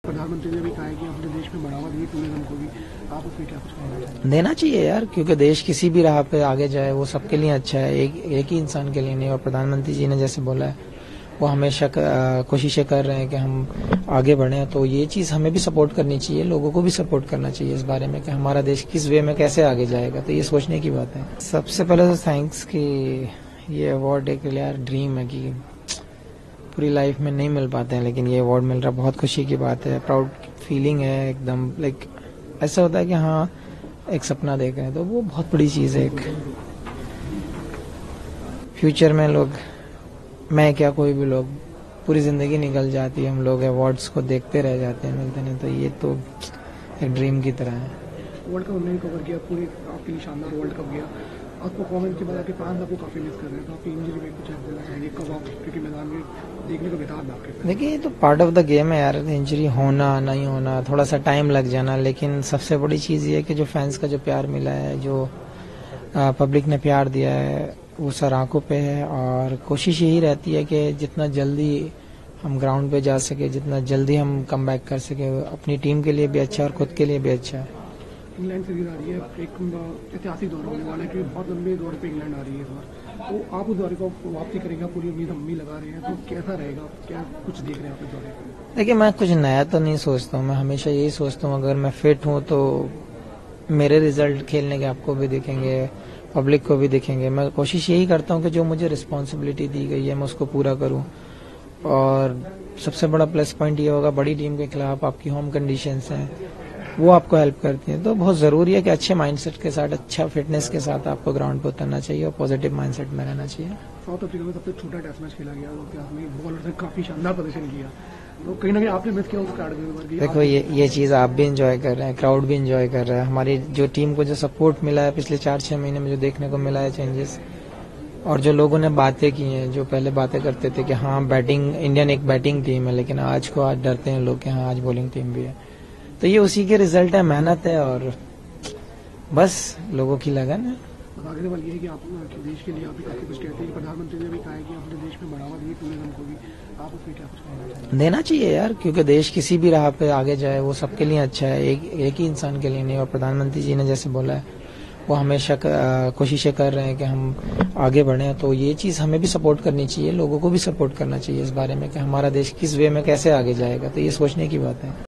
प्रधानमंत्री ने भी कहा है कि अपने देश में बढ़ावा दिए टूरिज्म को भी, आप उस पर क्या कुछ कहना चाहते हैं? देना चाहिए यार, क्योंकि देश किसी भी राह पे आगे जाए वो सबके लिए अच्छा है, एक ही इंसान के लिए नहीं। और प्रधानमंत्री जी ने जैसे बोला है, वो हमेशा कोशिशें कर रहे हैं कि हम आगे बढ़ें, तो ये चीज़ हमें भी सपोर्ट करनी चाहिए, लोगों को भी सपोर्ट करना चाहिए इस बारे में कि हमारा देश किस वे में कैसे आगे जाएगा। तो ये सोचने की बात है। सबसे पहले तो थैंक्स कि ये अवार्ड एक यार ड्रीम है कि पूरी लाइफ में नहीं मिल पाते हैं, लेकिन ये अवार्ड मिल रहा, बहुत खुशी की बात है, प्राउड फीलिंग है एकदम। लाइक ऐसा होता है कि हाँ एक सपना देख रहे हैं, तो वो बहुत बड़ी चीज़ है। एक फ्यूचर में लोग, मैं क्या कोई भी लोग, पूरी जिंदगी निकल जाती है, हम लोग अवार्ड्स को देखते रह जाते हैं, मिलते नहीं। तो ये तो एक ड्रीम की तरह है। वर्ल्ड कप हमने कवर किया, पूरे आपके लिए शानदार वर्ल्ड कप गया। आप परफॉर्मेंस के बाद आपके फैंस आपको काफी मिस कर रहे हैं, तो आपकी इंजरी में कुछ बोलना चाहेंगे कब आप क्रिकेट मैदान में देखने को बेताब आपके? देखिए ये तो पार्ट ऑफ द गेम है यार, इंजरी होना नहीं होना, थोड़ा सा टाइम लग जाना, लेकिन सबसे बड़ी चीज़ ये है कि जो फैंस का जो प्यार मिला है, जो पब्लिक ने प्यार दिया है, वो सर आंखों पे है। और कोशिश यही रहती है कि जितना जल्दी हम ग्राउंड पे जा सके, जितना जल्दी हम कम बैक कर सके, अपनी टीम के लिए भी अच्छा और खुद के लिए भी अच्छा है। इंग्लैंड सीरीज आ रही है, एक ऐतिहासिक दौर होने वाला है कि बहुत लंबे दौर पे इंग्लैंड आ रही है इस बार, तो आप उस दौरे को वापसी करेंगे, पूरी उम्मीद हम भी लगा रहे हैं, तो कैसा रहेगा, क्या कुछ देख रहे हैं आप इस दौरे को? देखिए मैं कुछ नया तो नहीं सोचता हूँ, मैं हमेशा यही सोचता हूँ अगर मैं फिट हूँ तो मेरे रिजल्ट खेलने के आपको भी दिखेंगे, पब्लिक को भी दिखेंगे। मैं कोशिश यही करता हूँ कि जो मुझे रिस्पॉन्सिबिलिटी दी गई है मैं उसको पूरा करूँ। और सबसे बड़ा प्लस पॉइंट ये होगा, बड़ी टीम के खिलाफ आपकी होम कंडीशंस हैं, वो आपको हेल्प करती हैं। तो बहुत ज़रूरी है कि अच्छे माइंडसेट के साथ, अच्छा फिटनेस के साथ आपको ग्राउंड पर उतरना चाहिए और पॉजिटिव माइंडसेट में रहना चाहिए। साउथ अफ्रीका में सबसे छोटा टेस्ट मैच खेला गया, बॉलर ने काफी शानदार प्रदर्शन किया, तो कहीं ना कहीं आपने मिस किया उस कार्ड में। देखो ये चीज़ आप भी इंजॉय कर रहे हैं, क्राउड भी इंजॉय कर रहा है, हमारी जो टीम को जो सपोर्ट मिला है पिछले 4-6 महीने में, जो देखने को मिला है चेंजेस, और जो लोगों ने बातें की हैं, जो पहले बातें करते थे कि हाँ बैटिंग, इंडियन एक बैटिंग टीम है, लेकिन आज को आज डरते हैं लोग कि हाँ आज बॉलिंग टीम भी है। तो ये उसी के रिजल्ट है, मेहनत है और बस लोगों की लगन है। आगे सवाल ये है कि आप देश के लिए आप भी काफी कुछ कहते हैं, प्रधानमंत्री ने भी कहा है कि अपने देश में बढ़ावा दिए टूरिज्म को भी, आप उस पर क्या कुछ कहना चाहते हैं? देना चाहिए यार, क्योंकि देश किसी भी राह पे आगे जाए वो सबके लिए अच्छा है, एक ही इंसान के लिए नहीं। और प्रधानमंत्री जी ने जैसे बोला है, वो हमेशा कोशिशें कर रहे हैं कि हम आगे बढ़ें, तो ये चीज़ हमें भी सपोर्ट करनी चाहिए, लोगों को भी सपोर्ट करना चाहिए इस बारे में कि हमारा देश किस वे में कैसे आगे जाएगा। तो ये सोचने की बात है।